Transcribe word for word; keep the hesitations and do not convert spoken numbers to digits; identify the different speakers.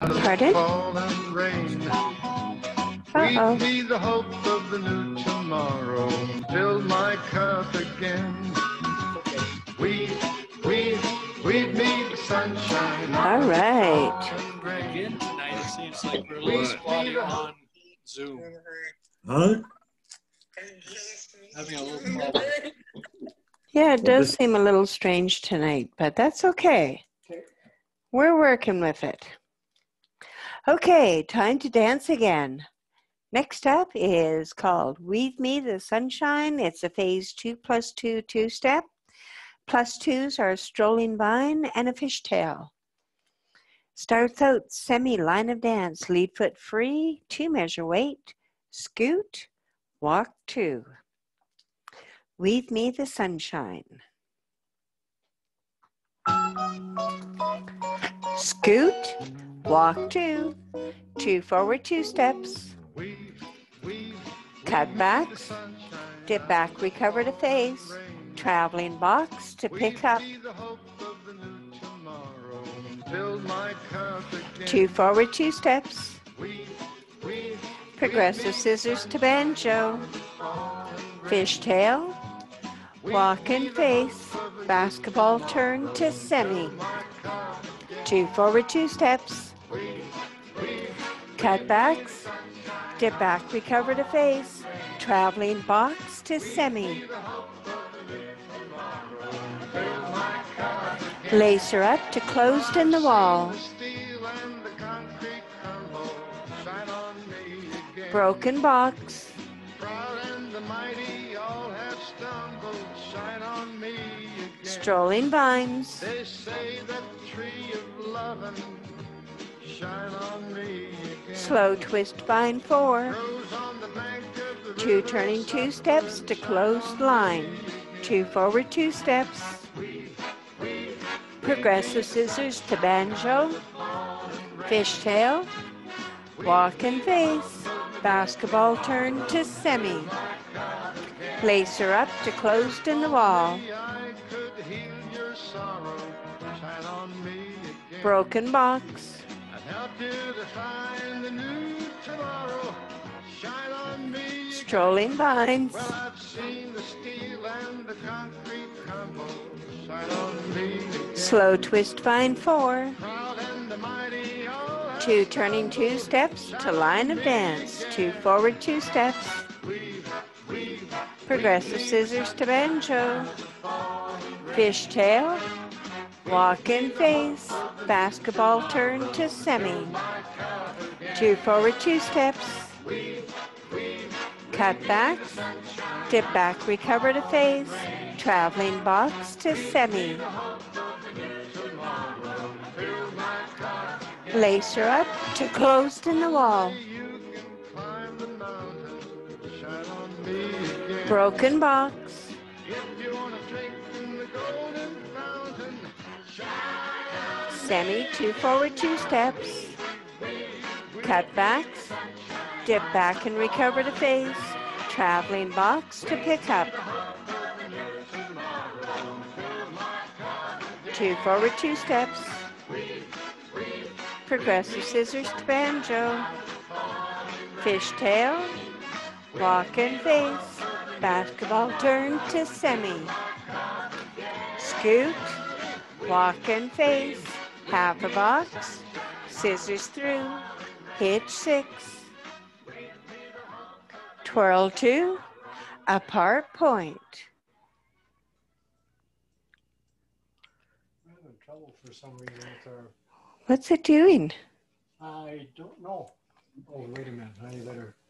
Speaker 1: Pardon?
Speaker 2: Fall and rain.
Speaker 1: Uh-oh.
Speaker 2: We'd be the hope of the new tomorrow. Fill my cup again. We, we, we'd be the sunshine.
Speaker 1: All right.
Speaker 3: Again tonight, it seems like we're a little spotty on Zoom.
Speaker 4: Huh?
Speaker 3: Having a little problem.
Speaker 1: Yeah, it does seem a little strange tonight, but that's okay. We're working with it. Okay, time to dance again. Next up is called Weave Me the Sunshine. It's a phase two plus two two-step. Plus twos are a strolling vine and a fishtail. Starts out semi-line of dance, lead foot free, two measure weight, scoot, walk two. Weave Me the Sunshine. Scoot, walk two, two forward two steps. Cut backs, dip back, recover to face, traveling box to pick up. Two forward two steps. Progressive scissors to banjo. Fishtail, walk and face, basketball turn to semi. Two forward two steps. Cut backs, dip back, recover to face, traveling box to semi. Lacer up to closed in the wall. Broken box. Strolling vines. Slow twist vine four. Two turning two steps to closed line. Two forward two steps. Progressive scissors to banjo. Fishtail. Walk and face. Basketball turn to semi. Lacer up to closed in the wall. Broken box. Strolling vines. Slow twist vine four. Two turning two steps to line of dance. Two forward two steps. Progressive scissors to banjo. Fishtail. Walk and face. Basketball turn to semi. Two forward two steps. Cut backs. Dip back, recover to face. Traveling box to semi. Lacer up to closed in the wall. Broken box. Semi, two forward two steps. Cut backs. Dip back and recover to face. Traveling box to pick up. Two forward two steps. Progressive scissors to banjo. Fishtail. Walk and face. Basketball turn to semi. Scoot. Walk and face. Half a box. Scissors through. Hitch six. Twirl two. Apart point.
Speaker 5: I'm having trouble for some reason with our...
Speaker 1: What's it doing?
Speaker 5: I don't know. Oh, wait a minute. I better